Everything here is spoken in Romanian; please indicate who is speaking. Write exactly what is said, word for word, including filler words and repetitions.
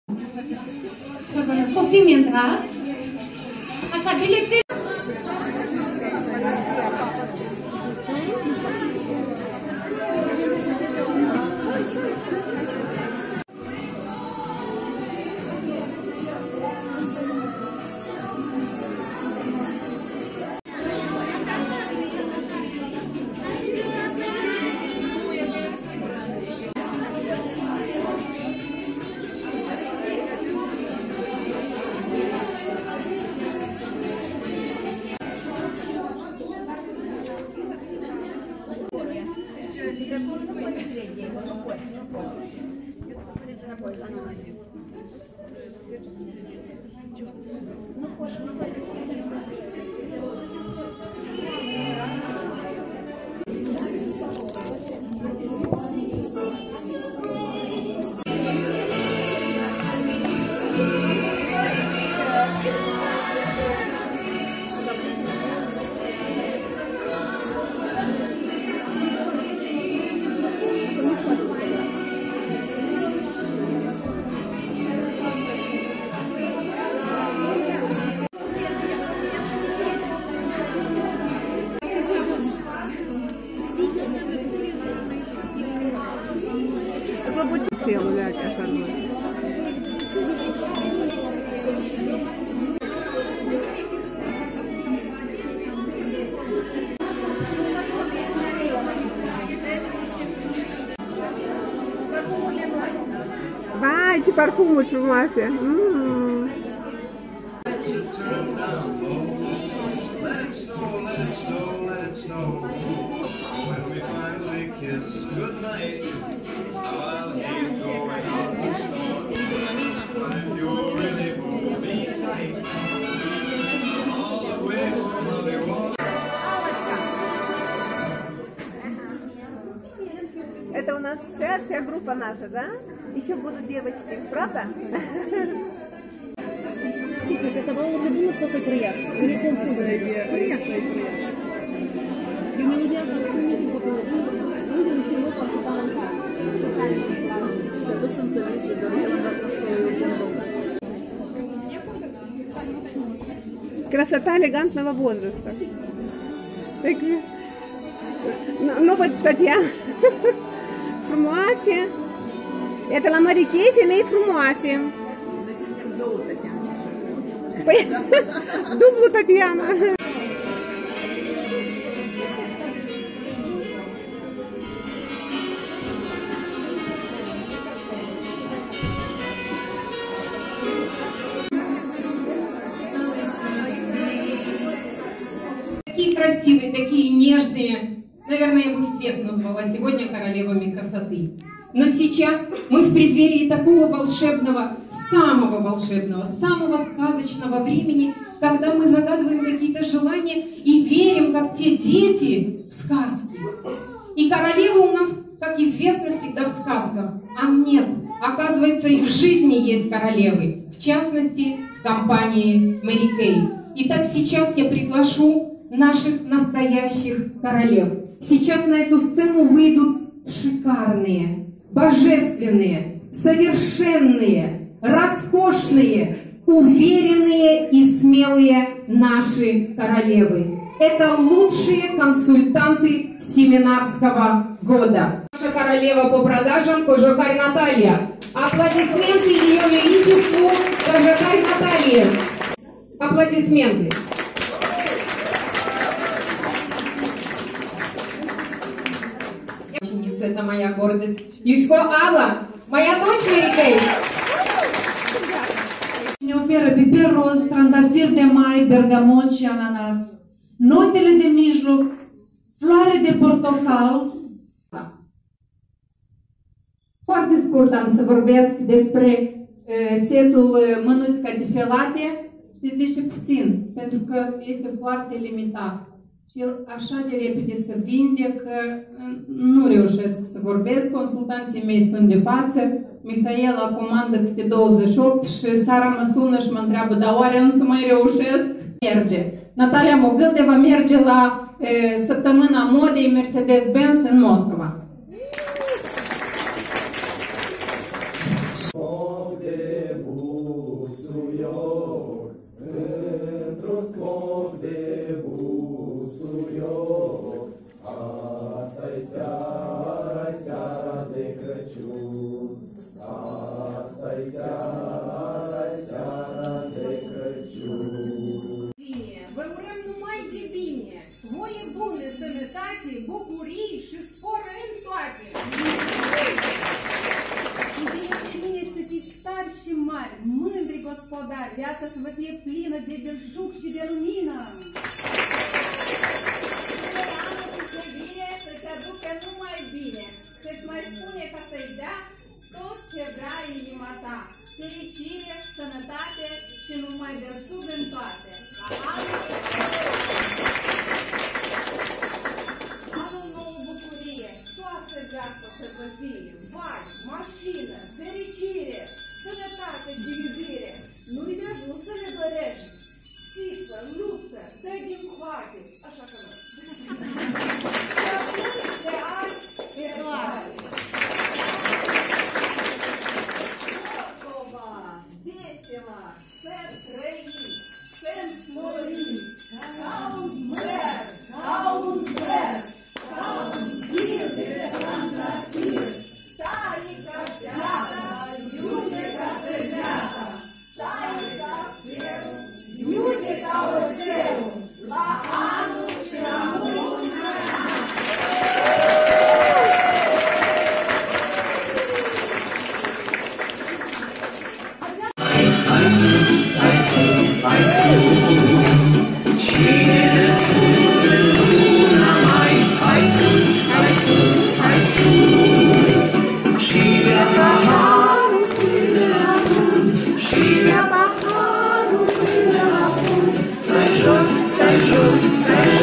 Speaker 1: Poftim intrat. Așa, bilețe.
Speaker 2: Nu poți, nu să
Speaker 3: Vai, ce parfumuri frumoase! Mm. Это у нас вся, вся группа наша, да? Еще будут девочки, правда?
Speaker 4: Слушайте, собрала любую все приятно. Вы не конкурсные. Приятно и приятно. И на меня не было. Людям всего по-другому. До солнца вечера, я в школе очень долго.
Speaker 3: Красота элегантного возраста. Так, ну вот Татьяna. Frumoase. Iată, la Mărichei, femei frumoase.
Speaker 5: Noi suntem două Tatiana.
Speaker 3: Păi, dublu Tatiana.
Speaker 1: Такие красивые, такие нежные. Наверное, я бы всех назвала сегодня королевами красоты. Но сейчас мы в преддверии такого волшебного, самого волшебного, самого сказочного времени, когда мы загадываем какие-то желания и верим, как те дети, в сказки. И королевы у нас, как известно, всегда в сказках. А нет, оказывается, и в жизни есть королевы. В частности, в компании Мэри Кей. Итак, сейчас я приглашу наших настоящих королев. Сейчас на эту сцену выйдут шикарные, божественные, совершенные, роскошные, уверенные и смелые наши королевы. Это лучшие консультанты семинарского года. Наша королева по продажам Кожокарь Наталья. Аплодисменты Ее Величеству Кожокарь Наталье. Аплодисменты. Это моя гордость. Юсько Алла, моя дочь Мэри Кей.
Speaker 6: Ne oferă piper roz, trandafir de mai, bergamot și ananas, notele de mijloc, floare de portocal.
Speaker 1: Foarte scurt am să vorbesc despre uh, setul uh, mânuți catifelate. Știți de ce puțin? Pentru că este foarte limitat. Și el așa de repede se vinde că nu reușesc să vorbesc. Consultanții mei sunt de față. Mihaela comandă câte douăzeci și opt și Sara mă sună și mă întreabă, dar oare însă mai reușesc? Merge. Natalia Mogâldeva merge la e, săptămâna modei Mercedes-Benz în Moscova.
Speaker 7: Oh, busuioc, într-un smoc de busuioc. Asta-i seara, seara de Crăciun. Asta-i seara, seara de Crăciun.
Speaker 8: Vă urăm numai de bine, voie bună, sănătate, bucurii și spor în toate.
Speaker 2: Este bine să fiți tari și mari, mândri gospodari, viața să vă fie plină de belșug și de lumină.
Speaker 8: Anul ce vine să te aducă numai bine, să-ți mai spune ca să-i dea tot ce vrea inima ta. Fericire, sănătate și numai belșug în toate. La anul Anul nou, bucurie, toată viața să vă fie, bani, mașină, fericire, sănătate și iubire. Nu-i de ajuns să le dorești, sifă, luptă, trec din coate, așa că nu. Și atunci de ani, eroare. Crocova, desela, să trăim, să înmorim, ca un măr, ca un zăr, ca un tir de trandafir. Tare ca viața, iute ca săgeata, tare ca felul, iute ca oțelul, la anul și la mulți ani.
Speaker 7: Să jos, să jos, să